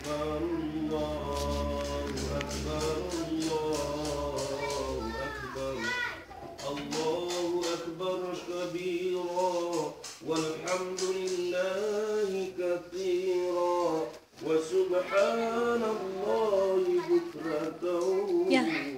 أكبر الله أكبر الله أكبر الله أكبر كبيرا والحمد لله كثيرا وسبحان الله بكرة